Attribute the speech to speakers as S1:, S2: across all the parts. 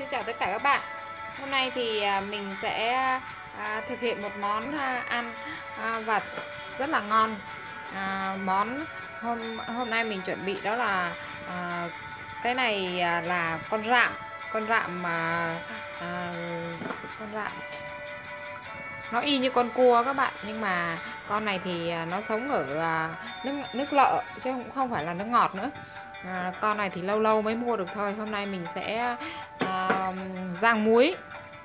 S1: Xin chào tất cả các bạn. Hôm nay thì mình sẽ thực hiện một món ăn vặt rất là ngon. Món hôm nay mình chuẩn bị đó là cái này là con rạm mà con rạm nó y như con cua các bạn, nhưng mà con này thì nó sống ở nước lợ chứ không phải là nước ngọt nữa. Con này thì lâu lâu mới mua được thôi. Hôm nay mình sẽ rang muối.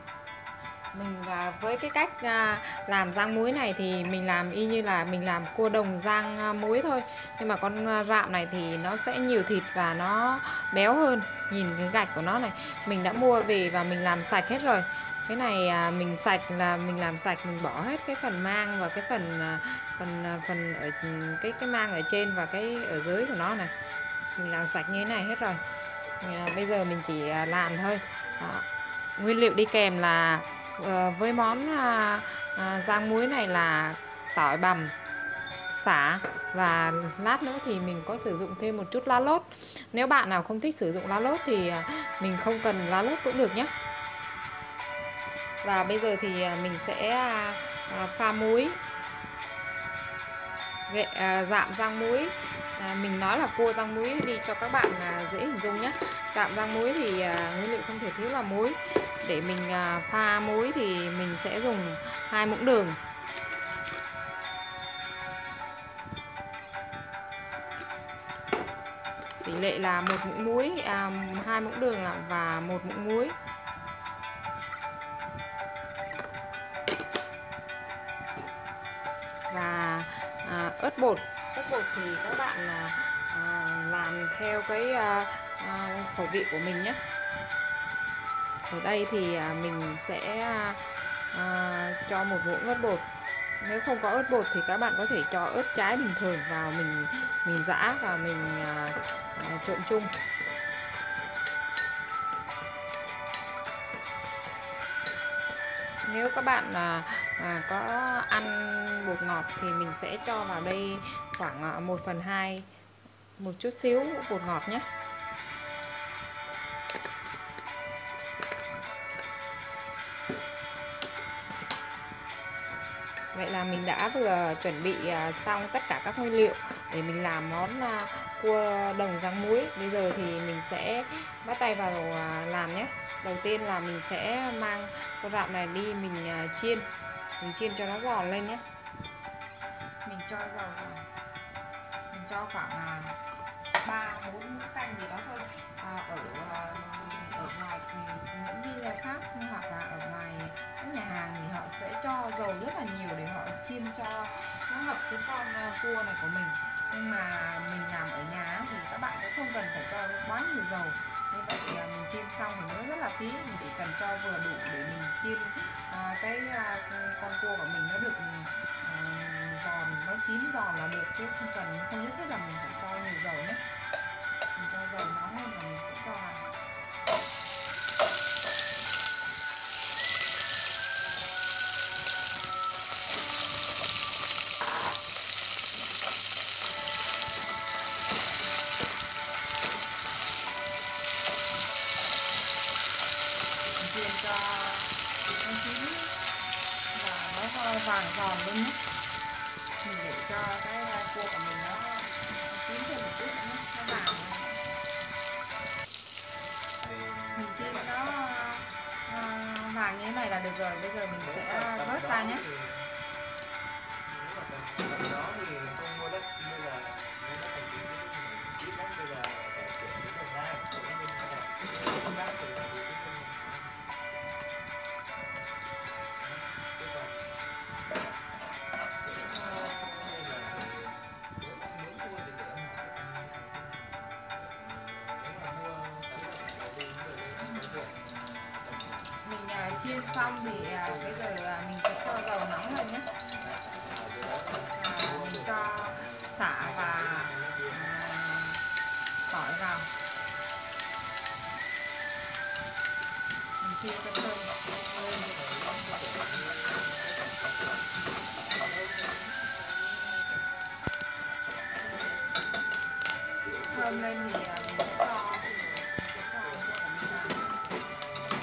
S1: Với cái cách làm rang muối này thì mình làm y như là mình làm cua đồng rang muối thôi, nhưng mà con rạm này thì nó sẽ nhiều thịt và nó béo hơn. Nhìn cái gạch của nó này, mình đã mua về và mình làm sạch hết rồi. Cái này mình sạch là mình làm sạch, mình bỏ hết cái phần mang và cái phần ở cái mang ở trên và cái ở dưới của nó này, mình làm sạch như thế này hết rồi. Bây giờ mình chỉ làm thôi. Nguyên liệu đi kèm là với món rang muối này là tỏi bằm, sả, và lát nữa thì mình có sử dụng thêm một chút lá lốt. Nếu bạn nào không thích sử dụng lá lốt thì mình không cần lá lốt cũng được nhé. Và bây giờ thì mình sẽ pha muối, rạm rang muối. Mình nói là cua rang muối đi cho các bạn dễ hình dung nhé. Rạm rang muối thì nguyên liệu không thể thiếu là muối. Để mình pha muối thì mình sẽ dùng 2 muỗng đường. Tỷ lệ là 1 muỗng muối, 2 muỗng đường và 1 muỗng muối. Và ớt bột. Ớt bột thì các bạn làm theo cái khẩu vị của mình nhé. Ở đây thì mình sẽ cho 1 muỗng ớt bột. Nếu không có ớt bột thì các bạn có thể cho ớt trái bình thường vào, mình giã và mình trộn chung. Nếu các bạn có ăn bột ngọt thì mình sẽ cho vào đây khoảng 1/2, một chút xíu bột ngọt nhé. Vậy là mình đã vừa chuẩn bị xong tất cả các nguyên liệu để mình làm món cua đồng rang muối. Bây giờ thì mình sẽ bắt tay vào làm nhé. Đầu tiên là mình sẽ mang con rạm này đi mình chiên. Mình chiên cho nó giòn lên nhé. Mình cho dầu vào. Mình cho khoảng 3-4 muỗng canh gì đó thôi. Ở ngoài những video khác hoặc là ở ngoài các nhà hàng thì họ sẽ cho dầu rất là nhiều để họ chiên cho nó hợp cái con cua này của mình. Nhưng mà mình làm ở nhà thì các bạn cũng không cần phải cho quá nhiều dầu. Như vậy mình chiên xong thì nó rất là tí, mình chỉ cần cho vừa đủ để mình chiên con cua của mình nó được giòn, nó chín giòn là được, chứ không nhất thiết là mình phải cho nhiều dầu nhé. Mình cho dầu nóng lên và mình sẽ cho vào. Chiên cho nó chín và nó vàng giòn lên nhé. Mình để cho cái cua của mình nó chín thêm một chút nữa, nó vàng. Mình chiên nó vàng như thế này là được rồi. Bây giờ mình sẽ vớt ra nhé. Mình chiên xong thì bây giờ mình sẽ cho dầu nóng lên nhé. Mình cho sả và tỏi vào. Mình chiên cho thơm lên. Thơm lên thì mình sẽ cho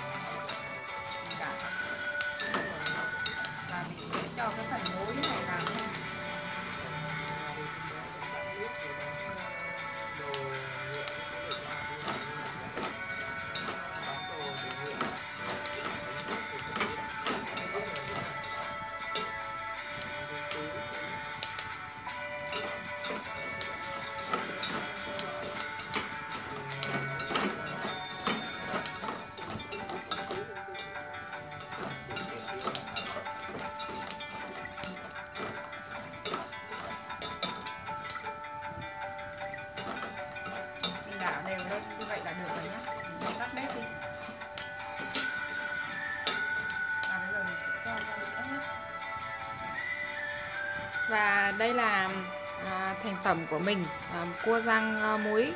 S1: Và đây là thành phẩm của mình, cua rang muối.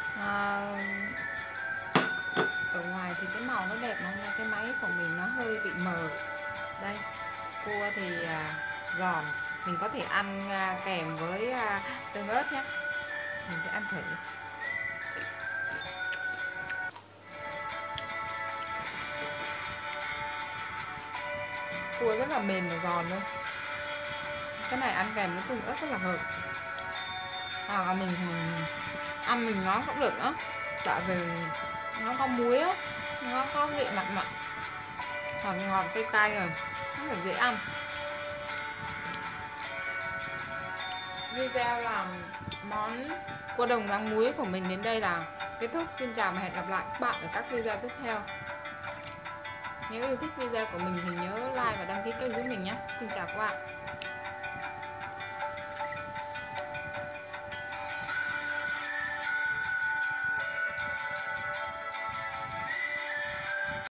S1: Ở ngoài thì cái màu nó đẹp, nhưng cái máy của mình nó hơi bị mờ. Đây, cua thì giòn, mình có thể ăn kèm với tương ớt nhé. Mình sẽ ăn thử. Cua rất là mềm và giòn luôn. Cái này ăn kèm với tương ớt rất là hợp. Hoặc là mình ăn mình nói cũng được đó, tại vì nó có muối á, nó có vị mặn mặn, ngọt ngọt cay cay rồi, rất là dễ ăn. Video làm món cua đồng rang muối của mình đến đây là kết thúc. Xin chào và hẹn gặp lại các bạn ở các video tiếp theo. Nếu yêu thích video của mình thì nhớ like và đăng ký kênh với mình nhé. Xin chào các bạn.